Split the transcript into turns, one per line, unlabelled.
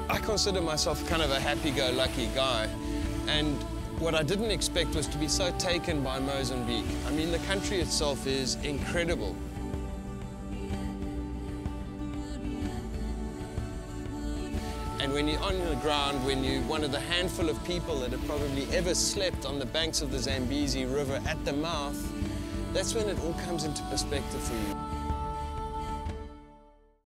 I consider myself kind of a happy-go-lucky guy, and what I didn't expect was to be so taken by Mozambique. I mean, the country itself is incredible. And when you're on the ground, when you're one of the handful of people that have probably ever slept on the banks of the Zambezi River at the mouth, that's when it all comes into perspective for you.